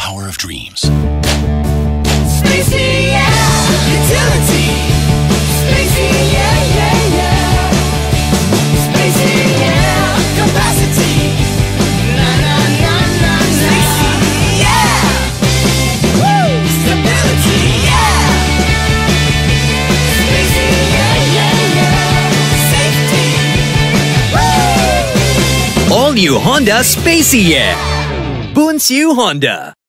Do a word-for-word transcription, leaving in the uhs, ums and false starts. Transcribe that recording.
power of dreams. Spacey, yeah. Utility. Spacey, yeah, yeah, yeah. Spacey, yeah. Capacity. Na, na, na, na, na. Spacey, yeah. Woo. Stability, yeah. Spacey, yeah, yeah, yeah. Safety. Woo. All new Honda Spacey Yeah. Boon Siu Honda.